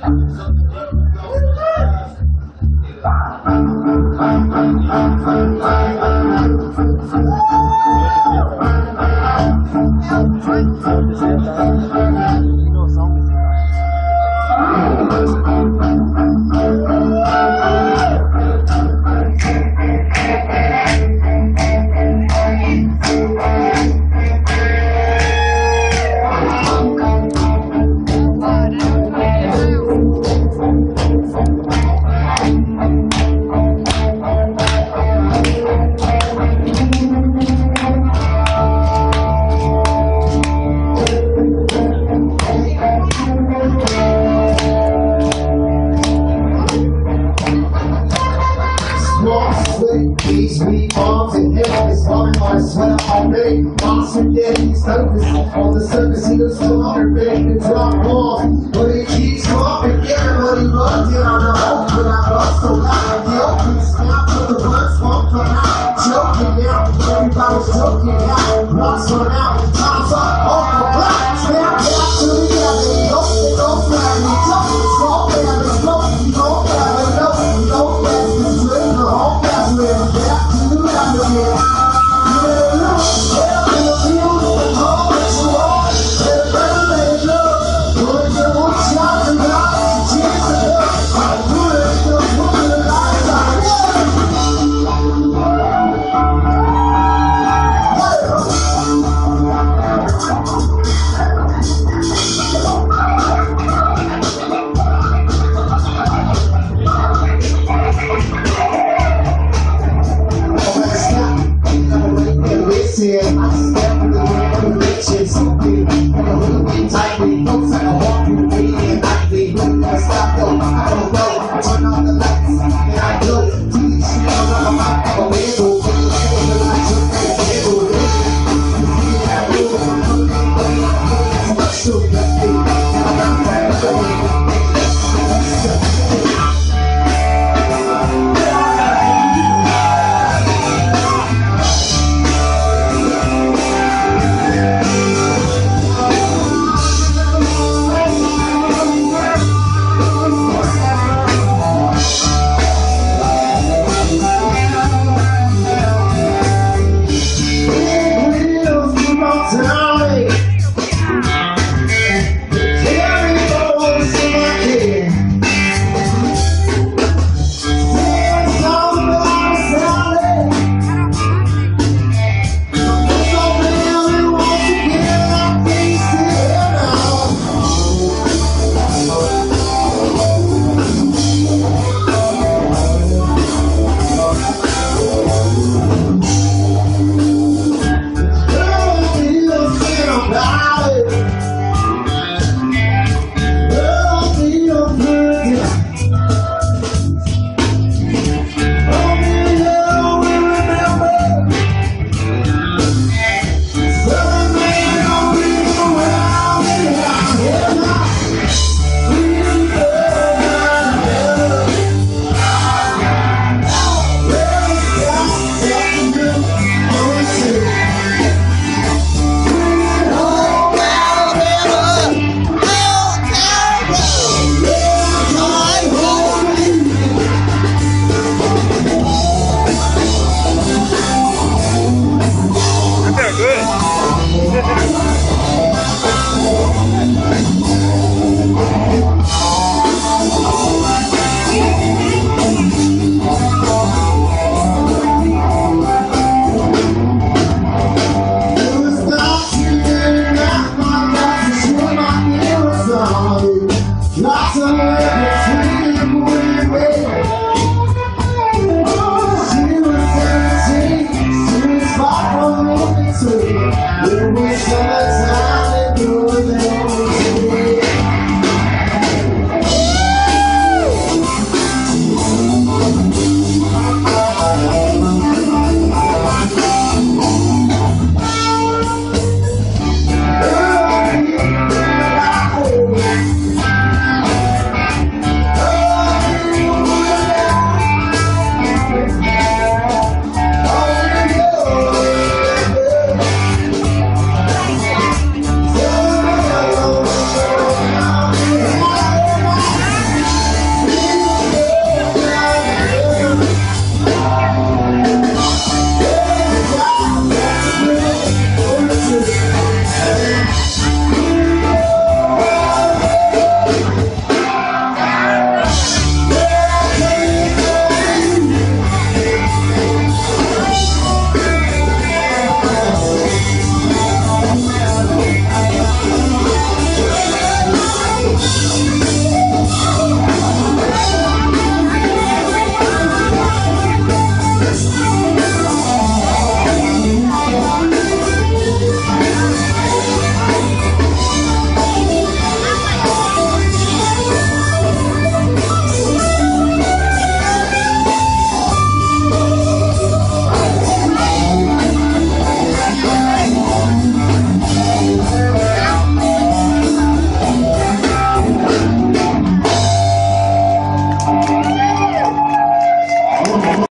On the surface, he looks stronger, making the drop balls. But he keeps dropping, everybody runs down the hole. But I bust so loud, the open snap to the words won't come out. Joking now, everybody's joking now. Rocks run out, time's up, off the block. Snap back to the other, they don't grab me. Don't grab me, don't grab me, don't grab me. Straight the whole pass, we're back to the other again. Lots of